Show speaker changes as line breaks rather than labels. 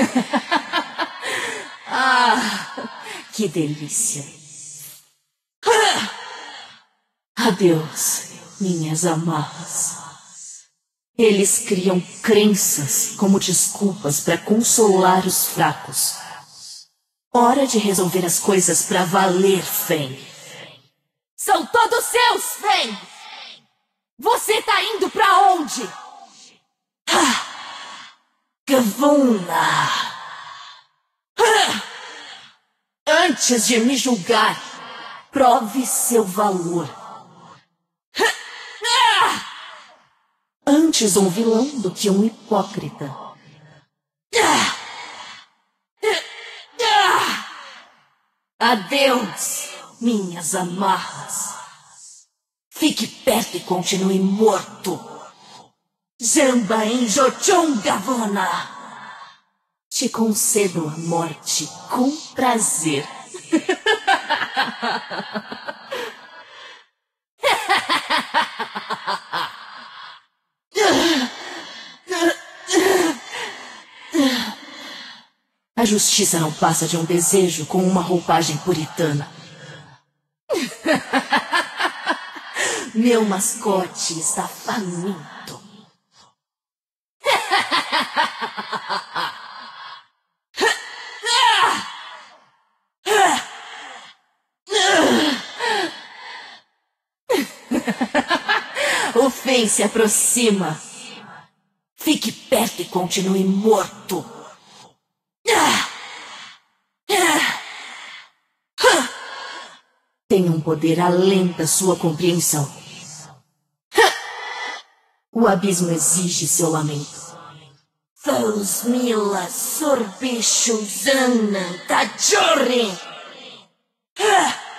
Que delícia. Adeus, minhas amarras. Eles criam crenças como desculpas para consolar os fracos. Hora de resolver as coisas para valer, Fen.
São todos seus, Fen! Você tá indo pra onde?
Gavuna! Antes de me julgar, prove seu valor. Antes um vilão do que um hipócrita. Adeus, minhas amarras. Fique perto e continue morto. Jamba em Jochon, Gavuna. Te concedo a morte com prazer. A justiça não passa de um desejo com uma roupagem puritana. Meu mascote está faminto. O Fen se aproxima. Fique perto e continue morto. Tem um poder além da sua compreensão. O abismo exige seu lamento. Fos mila sorbicho zanan tajori.